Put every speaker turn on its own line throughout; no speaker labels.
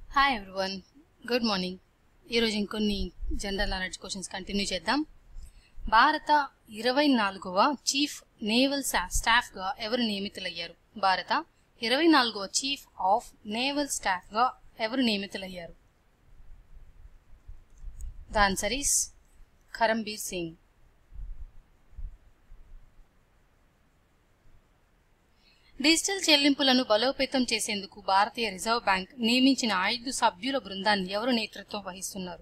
Hi everyone, good morning. ఈరోజు ఇంకొన్ని general knowledge questions continue చేద్దాం. భారత 24వ చీఫ్ నేవల్ స్టాఫ్గా ఎవరు నియమితులయ్యారు? భారత 24వ చీఫ్ ఆఫ్ నేవల్ స్టాఫ్గా ఎవరు నియమితులయ్యారు? The answer is Karambir Singh. Digital చెల్లింపులను బలోపేతం చేసేందుకు భారతీయ రిజర్వ్ బ్యాంక్ నియమించిన 5 సభ్యుల బృందాన్ని ఎవరు నేతృత్వం వహిస్తున్నారు?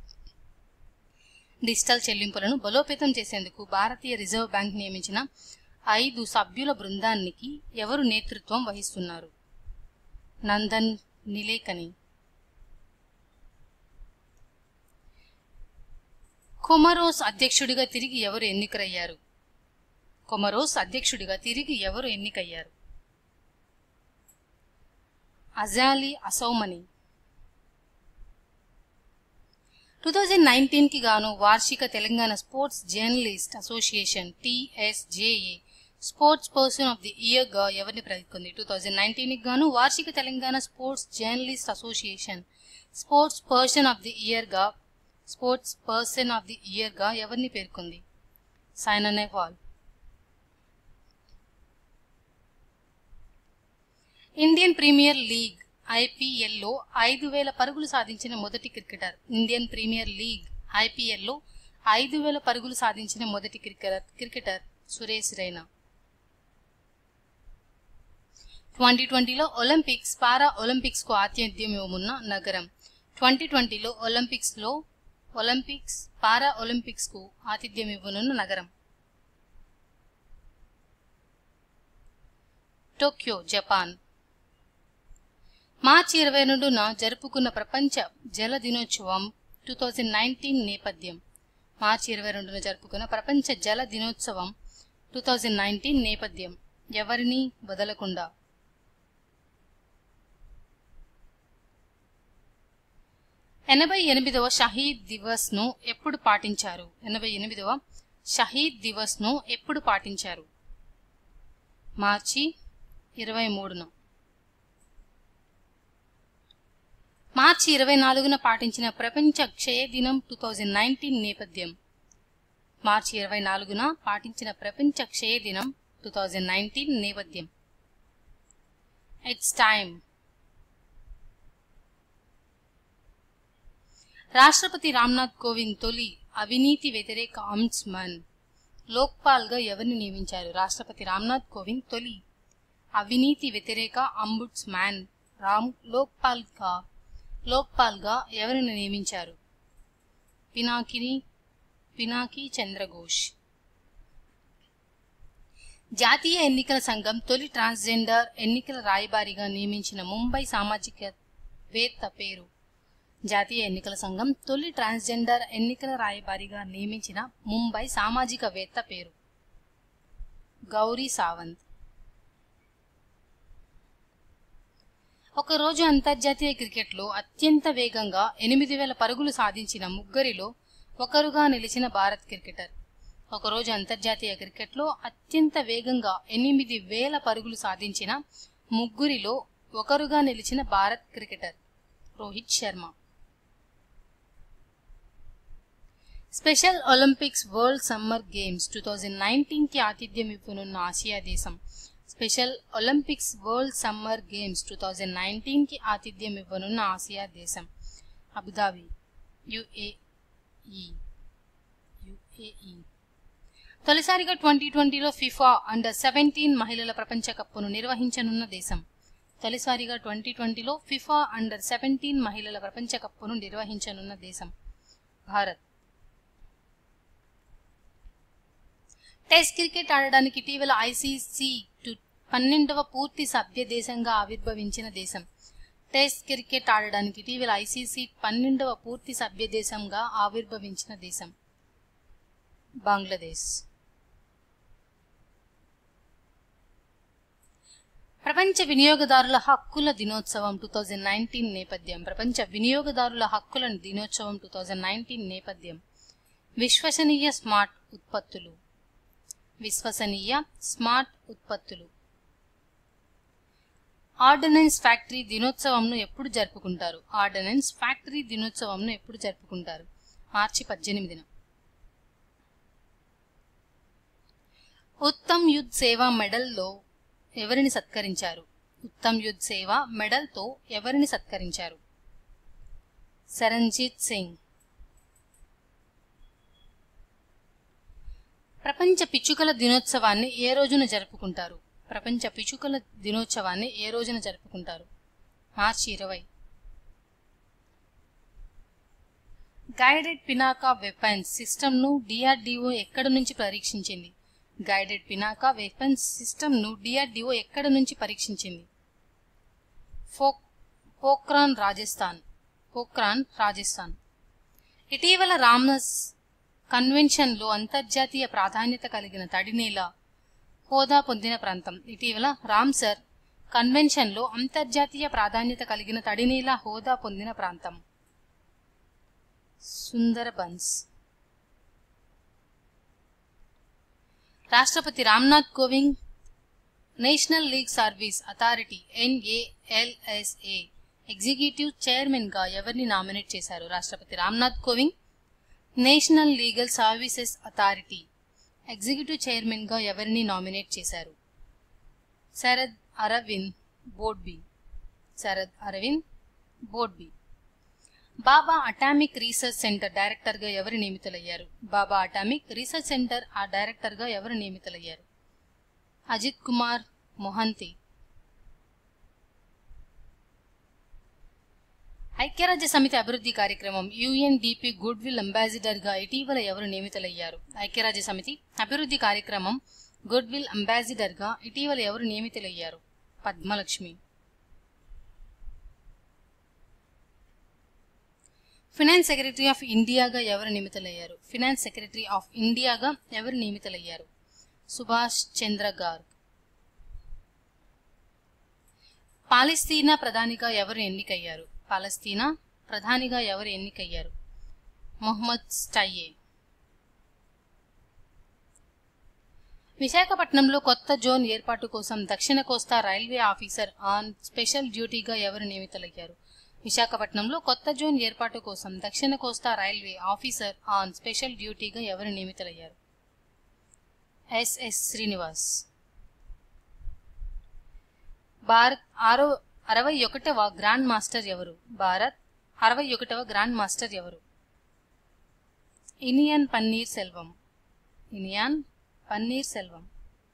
డిజిటల్ చెల్లింపులను బలోపేతం చేసేందుకు భారతీయ రిజర్వ్ బ్యాంక్ నియమించిన 5 సభ్యుల బృందానికి ఎవరు నేతృత్వం వహిస్తున్నారు? నందన్ నిలేకని. కొమరోస్ అధ్యక్షుడిగా తిరిగి ఎవరు ఎన్నికయ్యారు? కొమరోస్ అధ్యక్షుడిగా తిరిగి ఎవరు ఎన్నికయ్యారు? అజాలి అసౌమని. 2019కి గాను వార్షిక Telangana sports journalist association TSJA sports person of the year గా ఎవరిని ప్రకటించింది? 2019కి గాను వార్షిక Telangana sports journalist association sports person of the year గా ఎవరిని పేర్కొంది? Saina Nehwal. Indian premier league IPLలో 5000 పరుగులు సాధించిన మొదటి క్రికెటర్. ఇండియన్ ప్రీమియర్ లీగ్ IPLలో 5000 పరుగులు సాధించిన మొదటి క్రికెటర్ సురేష్ రైనా. 2020లో ఒలింపిక్స్ పారా ఒలింపిక్స్ కు ఆతిథ్యం ఇవ్వనున్న నగరం. 2020లో ఒలింపిక్స్ పారా ఒలింపిక్స్ కు ఆతిథ్యం ఇవ్వనున్న నగరం టోక్యో, జపాన్. మార్చి 22న జరుపుకున్న ప్రపంచ జల దినోత్సవం 2019 నేపథ్యం. మార్చి 22న జరుపుకున్న ప్రపంచ జల దినోత్సవం 2019 నేపథ్యం. ఎవరిని వదలకుండా. ఎనభై 88వ షహీద్ దివస్ ను ఎప్పుడు పాటించారు? 88వ షహీద్ దివస్ ను ఎప్పుడు పాటించారు? మార్చి 23న. మార్చి 24న పాటించిన ప్రపంచ క్షయ దినం 2019 నేపథ్యం. మార్చి 24న పాటించిన ప్రపంచ క్షయ దినం 2019 నేపథ్యం. It's time. రాష్ట్రపతి రామ్నాథ్ కోవింద్ తొలి అవినీతి వ్యతిరేక అంబుడ్స్మన్ లోక్పాల్ గా ఎవరిని నియమించారు? రాష్ట్రపతి రామ్నాథ్ కోవింద్ తొలి అవినీతి వ్యతిరేక అంబుడ్స్మన్ లోక్పాల్ గా ఎవరిని నియమించారు? పినాకి చంద్రఘోష్. జాతీయ ఎన్నికల సంఘం తొలి ట్రాన్స్జెండర్ ఎన్నికల రాయబారిగా నియమించిన ముంబై సామాజికవేత్త పేరు? జాతీయ ఎన్నికల సంఘం తొలి ట్రాన్స్జెండర్ ఎన్నికల రాయబారిగా నియమించిన ముంబై సామాజికవేత్త పేరు? గౌరీ సావంత్. ఒకరోజు అంతర్జాతీయ క్రికెట్లో అత్యంత వేగంగా 8000 పరుగులు సాధించిన ముగ్గురిలో ఒకరుగా నిలిచిన భారత్ క్రికెటర్. ఒకరోజు అంతర్జాతీయ క్రికెట్లో అత్యంత వేగంగా 8000 పరుగులు సాధించిన ముగ్గురిలో ఒకరుగా నిలిచిన Bharat cricketer Rohit Sharma. Special Olympics world summer games 2019కి ఆతిథ్యం ఇవ్వనున్న ఆసియా దేశం. Special Olympics world summer games 2019కి ఆతిథ్యం ఇవ్వనున్న ఆసియా దేశం అబుదాబి, UAE. తొలిసారిగా 2020లో ఫిఫా అండర్-17 మహిళల ప్రపంచ కప్ను నిర్వహించనున్న దేశం. తొలిసారిగా 2020లో ఫిఫా అండర్-17 మహిళల ప్రపంచ కప్ను నిర్వహించనున్న దేశం భారత్. టెస్ట్ క్రికెట్ ఆడడానికి ఇటీవల ICC 12వ పూర్తి సభ్య దేశంగా ఆవిర్భవించిన దేశం. టెస్ట్ క్రికెట్ ఆడడానికి ఇటీవల ICC 12వ పూర్తి సభ్య దేశంగా ఆవిర్భవించిన దేశం బంగ్లాదేశ్. ప్రపంచ వినియోగదారుల హక్కుల దినోత్సవం 2019 నేపథ్యం. ప్రపంచ వినియోగదారుల హక్కుల దినోత్సవం 2019 నేపథ్యం. విశ్వసనీయ స్మార్ట్ ఉత్పత్తులు. విశ్వసనీయ స్మార్ట్ ఉత్పత్తులు. ఆర్డినెన్స్ ఫ్యాక్టరీ దినోత్సవంను ఎప్పుడు జరుపుకుంటారు? ఆర్డినెన్స్ ఫ్యాక్టరీ దినోత్సవంను ఎప్పుడు జరుపుకుంటారు? మార్చి 18న. ఉత్తమ్ యుద్ధ్ సేవా మెడల్లో ఎవరిని సత్కరించారు? ఉత్తమ్ యుద్ధ్ సేవా మెడల్తో ఎవరిని సత్కరించారు? సరంజిత్ సింగ్. ప్రపంచ పిచ్చుకల దినోత్సవాన్ని ఏ రోజున జరుపుకుంటారు? ప్రపంచ పిచ్చుకల దినోత్సవాన్ని ఏ రోజున జరుపుకుంటారు? మార్చి 20. గైడెడ్ పినాకా వెపన్స్ సిస్టమ్ను డిఆర్డిఓ ఎక్కడ నుంచి పరీక్షించింది? గైడెడ్ పినాకా వెపన్స్ సిస్టమ్ను డిఆర్డిఓ ఎక్కడ నుంచి పరీక్షించింది? పోఖ్రాన్ రాజస్థాన్. ఇటీవల రామ్సర్ కన్వెన్షన్లో అంతర్జాతీయ ప్రాధాన్యత కలిగిన తడినేల హోదా పొందిన ప్రాంతం. ఇటీవల రామ్సర్ కన్వెన్షన్లో అంతర్జాతీయ ప్రాధాన్యత కలిగిన తడినేల హోదా పొందిన ప్రాంతం. సుందర్బన్స్. రాష్ట్రపతి Ramnath Kovind national legal service authority NALSA executive chairman గా ఎవరిని నామినేట్ చేశారు? రాష్ట్రపతి Ramnath Kovind national legal services authority executive chairman గా ఎవరిని నామినేట్ చేశారు? Sharad Arvind Bobde. Bhabha atomic research centre director గా ఎవరు నియమితులయ్యారు? Bhabha atomic research centre director గా ఎవరు నియమితులయ్యారు? అజిత్ కుమార్ మొహంతి. ఐక్యరాజ్య సమితి అభివృద్ధి కార్యక్రమం UNDP గుడ్ విల్ అంబాసిడర్ గా ఇటీవల ఎవరు నియమితులయ్యారు? ఐక్యరాజ్య సమితి అభివృద్ధి కార్యక్రమం గుడ్ విల్ అంబాసిడర్ గా ఇటీవల ఎవరు నియమితులయ్యారు? పద్మలక్ష్మి. ఫైనాన్స్ సెక్రటరీ ఆఫ్ ఇండియాగా ఎవరు నియమితులయ్యారు? ఫైనాన్స్ సెక్రటరీ ఆఫ్ ఇండియాగా ఎవరు నియమితులయ్యారు? సుభాష్ చంద్ర గార్గ్. పాలస్తీనా ప్రధానిగా ఎవరు ఎన్నికయ్యారు? పాలస్తీనా ప్రధానిగా ఎవరు ఎన్నికయ్యారు? మొహమ్మద్ స్టయ్యే. విశాఖపట్నంలో కొత్త జోన్ ఏర్పాటు కోసం దక్షిణ కోస్తా రైల్వే ఆఫీసర్ ఆన్ స్పెషల్ డ్యూటీగా ఎవరు నియమితులయ్యారు? విశాఖపట్నంలో కొత్త జోన్ ఏర్పాటు కోసం దక్షిణ కోస్తా రైల్వే ఆఫీసర్ ఆన్ స్పెషల్ డ్యూటీగా ఎవరు నియమితులయ్యారు? SS శ్రీనివాస్. భారత్ 61వ గ్రాండ్ మాస్టర్ ఎవరు? భారత్ 61వ గ్రాండ్ మాస్టర్ ఎవరు? ఇనియాన్ పన్నీర్ సెల్వం.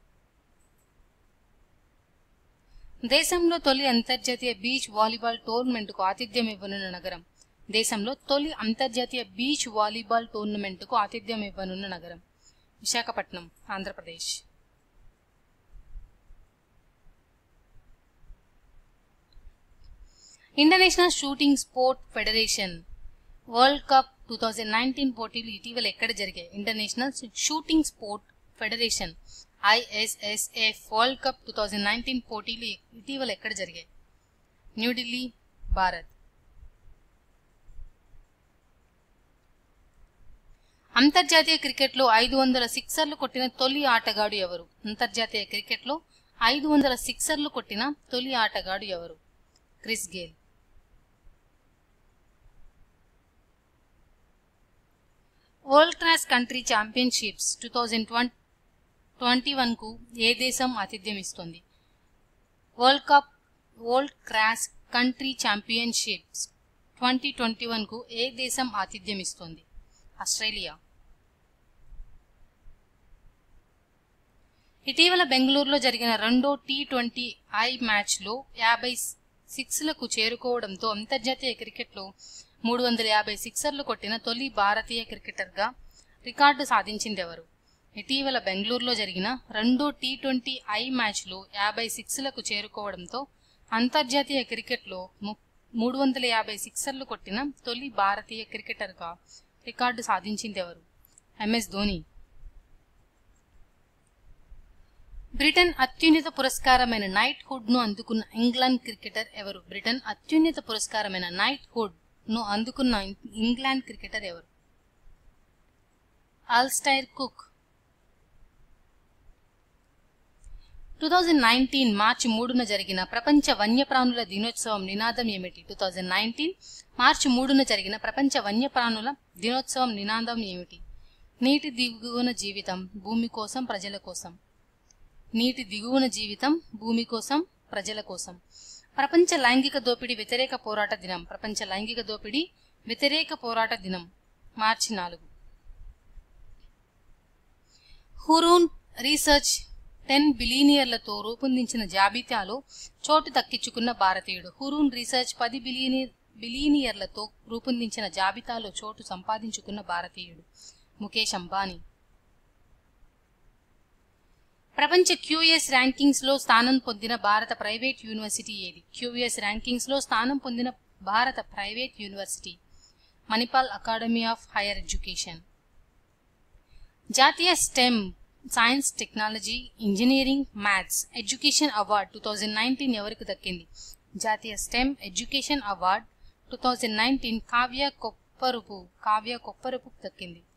దేశంలో తొలి అంతర్జాతీయ బీచ్ వాలీబాల్ టోర్నమెంటుకు ఆతిథ్యం ఇవ్వనున్న నగరం. దేశంలో తొలి అంతర్జాతీయ బీచ్ వాలీబాల్ టోర్నమెంటుకు ఆతిథ్యం ఇవ్వనున్న నగరం. Visakhapatnam, Andhra Pradesh. International shooting sport federation world cup 2019 పోటీలు ఇటీవల ఎక్కడ జరిగాయి? International shooting sport federation ISSF world cup 2019 పోటీలు ఇటీవల ఎక్కడ జరిగాయి? న్యూఢిల్లీ, భారత్. అంతర్జాతీయ క్రికెట్లో 500 సిక్సర్లు కొట్టిన తొలి ఆటగాడు ఎవరు? అంతర్జాతీయ క్రికెట్లో 500 సిక్సర్లు కొట్టిన తొలి ఆటగాడు ఎవరు? Chris Gayle. World class country championships 2021కు ఏ దేశం ఆతిథ్యం ఇస్తుంది? వరల్డ్ క్లాస్ కంట్రీ ఛాంపియన్షిప్స్ 2021కు ఏ దేశం ఆతిథ్యం ఇస్తుంది? ఆస్ట్రేలియా. ఇటీవల బెంగళూరులో జరిగిన రెండో T20I మ్యాచ్లో 56లకు చేరుకోవడంతో అంతర్జాతీయ క్రికెట్లో 350 సిక్సర్లు కొట్టిన తొలి భారతీయ క్రికెటర్గా రికార్డు సాధించిందెవరు? ఇటీవల బెంగళూరులో జరిగిన రెండో T20I మ్యాచ్లో 56లకు చేరుకోవడంతో అంతర్జాతీయ క్రికెట్లో 350 సిక్సర్లు కొట్టిన తొలి భారతీయ క్రికెటర్గా రికార్డు సాధించిందెవరు? MS ధోని. బ్రిటన్ అత్యున్నత పురస్కారమైన నైట్ హుడ్ ను అందుకున్న ఇంగ్లాండ్ క్రికెటర్ ఎవరు? బ్రిటన్ అత్యున్నత పురస్కారమైన నైట్ హుడ్ ను అందుకున్న ఇంగ్లాండ్ క్రికెటర్ ఎవరు? అల్స్టైర్ కుక్. 2019 మార్చి 3న జరిగిన ప్రపంచ వన్యప్రాణుల దినోత్సవం నినాదం ఏమిటి? 2019 మార్చి 3న జరిగిన ప్రపంచ వన్యప్రాణుల దినోత్సవం నినాదం ఏమిటి? నీటి దిగువన జీవితం భూమి కోసం ప్రజల కోసం. నీటి దిగువన జీవితం భూమి కోసం ప్రజల కోసం. ప్రపంచ లైంగిక దోపిడీ వ్యతిరేక పోరాట దినం. ప్రపంచ లైంగిక దోపిడీ వ్యతిరేక పోరాట దినం మార్చి 4. హురూన్ రీసెర్చ్ 10 బిలియనీర్లతో రూపొందించిన జాబితాలో చోటు దక్కించుకున్న భారతీయుడు. హురూన్ రీసెర్చ్ 10 బిలియనీర్లతో రూపొందించిన జాబితాలో చోటు సంపాదించుకున్న భారతీయుడు ముఖేష్ అంబానీ. ప్రపంచ క్యూఎస్ ర్యాంకింగ్స్ లో స్థానం పొందిన భారత ప్రైవేట్ యూనివర్సిటీ ఏది? క్యూఎస్ ర్యాంకింగ్స్ లో స్థానం పొందిన భారత private university Manipal academy of higher education. జాతీయ STEM science, technology, engineering, maths education award 2019 ఎవరికి దక్కింది? జాతీయ STEM education award 2019 Kavya Kopparapu దక్కింది.